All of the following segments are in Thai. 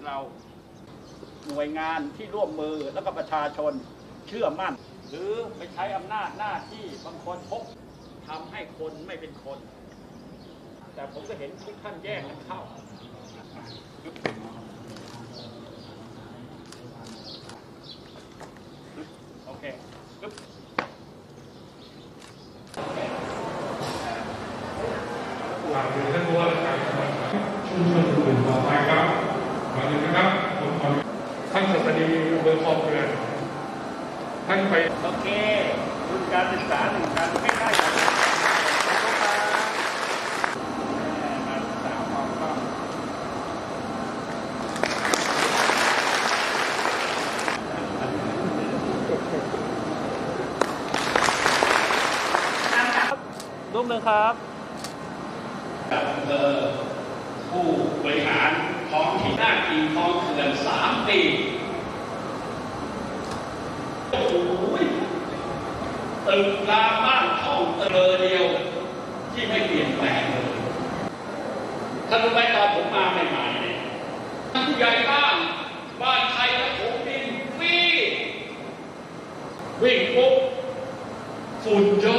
เราหน่วยงานที่ร่วมมือแล้วก็ประชาชนเชื่อมั่นหรือไปใช้อำนาจหน้าที่บางคนพกทำให้คนไม่เป็นคนแต่ผมก็เห็นทุกท่านแยกกันเข้าโอเคฝากถึงท่านผู้ว่าราชการจังหวัดชุมชนอื่นต่อไปครับขอบคุณนะครับผมขอท่านสวัสดีอำเภอคลองเกลือท่านไปโอเคทุนการศึกษา1 การใกล้ๆกันการศึกษาความต้องรูปหนึ่งครับอำเภอผู้บริหารท้องถิ่นหน้าที่คลองเขื่อน3 ปีโอ้โหตึกราบ้านช่องเตลเดียวที่ไม่เปลี่ยนแปลงเลยท่านรู้ไหมตอนผมมาใหม่ๆเนี่ยท่านผู้ใหญ่บ้านไทยและผมดินวิ่งปุ๊บฝุ่นเยอะ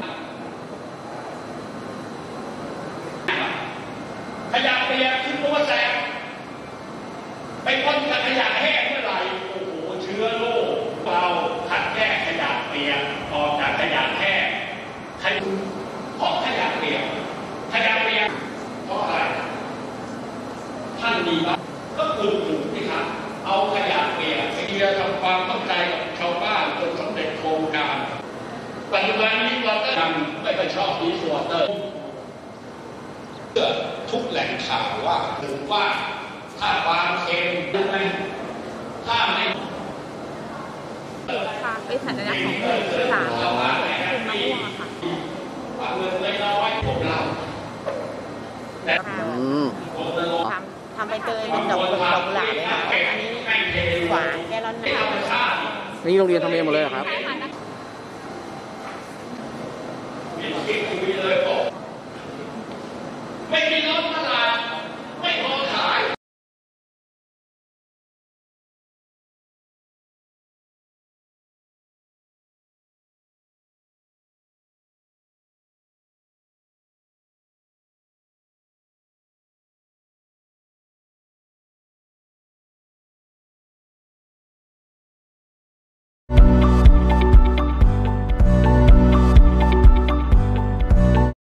ขยะเปียกขึ้นตัวแสบไปพ่นกับขยะแห้งเมื่อไหร่โอ้โหเชื้อโรคเบาคัดแยกขยะเปียกออกจากขยะแห้งเพราะขยะเปียกเพราะอะไรท่านมีบ้างก็กลุ่มนี่ครับเอาขยะเปียกไปเคลียร์ทำความเข้าใจกับชาวบ้านจนสำเร็จโครงการปัจจุบันนี้เราก็ทำไม่ค่อยชอบดีสวอเตอร์ทุกแหล่งข่าวว่าถือว่าถ้าความเค็มยังไงถ้าไม่เป็นสัญลักษณ์ของหมู่ที่3คุณมะม่วงค่ะความเงินน้อยผมเราทำไปเตยเป็นดอกกุหลาบเลยค่ะอันนี้หวานแกลลอนนะคะนี่โรงเรียนทำเองหมดเลยเหรอครับไม่มี